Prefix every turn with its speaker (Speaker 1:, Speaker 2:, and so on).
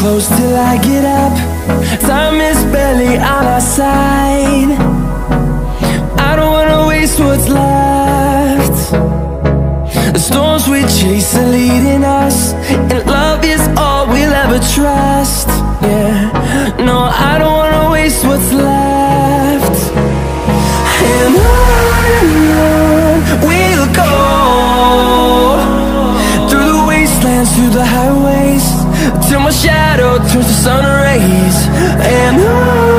Speaker 1: close till I get up. Time is barely on our side. I don't wanna waste what's left. The storms we chase are leading us, and love is all we'll ever trust. Yeah, no, I don't wanna waste what's left. And on we'll go, through the wastelands, through the highways, till my shadow turns to sun rays. And on